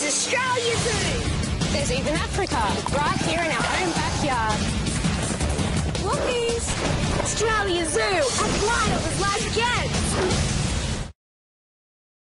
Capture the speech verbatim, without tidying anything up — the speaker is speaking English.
is Australia Zoo. There's even Africa, right here in our own backyard. Lookies! Australia Zoo, as wild as life gets.